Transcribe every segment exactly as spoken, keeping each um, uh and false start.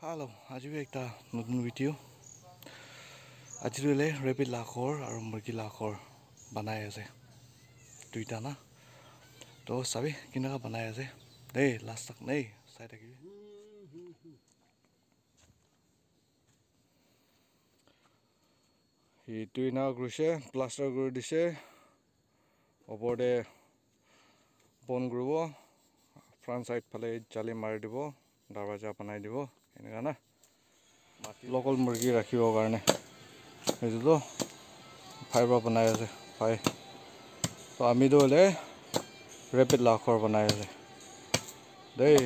Hello, আজি একটা নতুন ভিডিও। আজি লে ৰেপিড লাখৰ আৰু মুৰ্গী লাখৰ বনাই আছে দুইটা না তো চাবি কিনকা বনাই আছে দেই লাষ্ট তক নেই চাই থাকিবি এইটো না কৰিছে প্লাষ্টাৰ কৰি দিছে ওপৰতে বন কৰিব ফ্ৰণ্ট সাইড ফালে জালি মাৰি দিব দৰজা বনাই দিব এনেকা না লোকেল মুৰ্গী ৰাখিবৰ কাৰণে এইটো ফাইবাৰ বনাই আছে ফাই তো আমি দলে ৰেপিড লাখৰ বনাই আছে দেই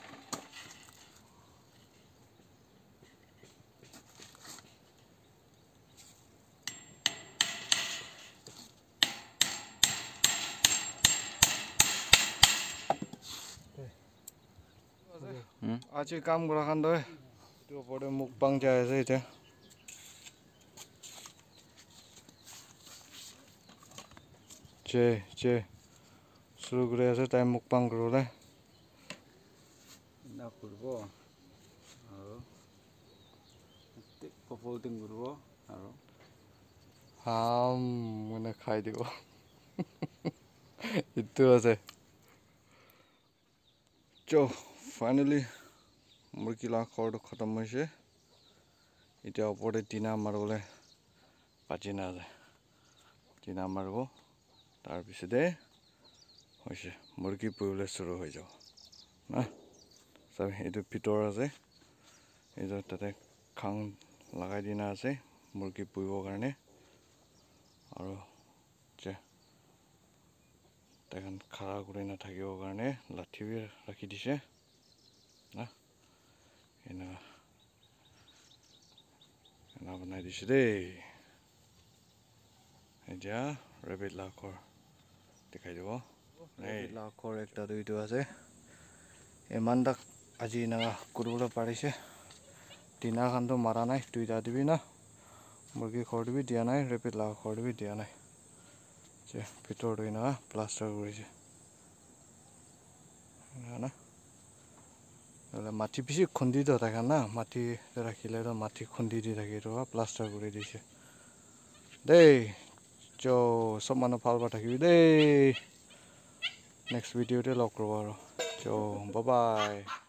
আজি কাম কৰা খান দে এইটো ওপৰতে মুখ পাং যাই আছে এতিয়া যে যে শুরু করে আছে টাইম মুখ পাং করলে না করব আর ফোল্ডিং করব আর হাম মানে খাই দিব ইটো আছে চো ফাইনালি মুৰ্গী লাখৰটো খতম হৈছে এতিয়া ওপৰতে টিনা মাৰিবলে পাজি নাযায় টিনা মাৰিব তাৰপিছতে হৈছে মুৰ্গী পুহিবলৈ শুৰু হৈ যাব না সব এইটো ভিতৰ আছে এইটো তাতে খাং লগাই দিনা আছে মুৰ্গী পুহিবৰ কাৰণে আৰু যে তেখন খাৰা কৰি নাথাকিবৰ কাৰণে লাঠি ৰাখি দিছে না এনা এনা বনাই দিছে দেই এতিয়া ৰেপিড লাখৰ দেখাই দিব ৰেপিড লাখৰ একটা দুইটো আছে ইমান তাক আজি না কৰিবলৈ পাৰিছে টিনা খানটো মাৰা নাই দুইটা দিবি না মুৰ্গী ঘৰ দিবি দিয়া নাই ৰেপিড লাখৰ দিবি দিয়া নাই যে ভিতৰটো না প্লাষ্টাৰ কৰিছে না মাটি পিছি খুন্দি দি থাকে না মাটি ৰাখিলে তো মাটি খুন্দি দি থাকে তো প্লাষ্টাৰ কৰি দিছে দেই চো সব মানুহ ভাল পাই থাকিবি দেই নেক্সট ভিডিঅ'তে লগ কৰিব আৰু চো বাই বাই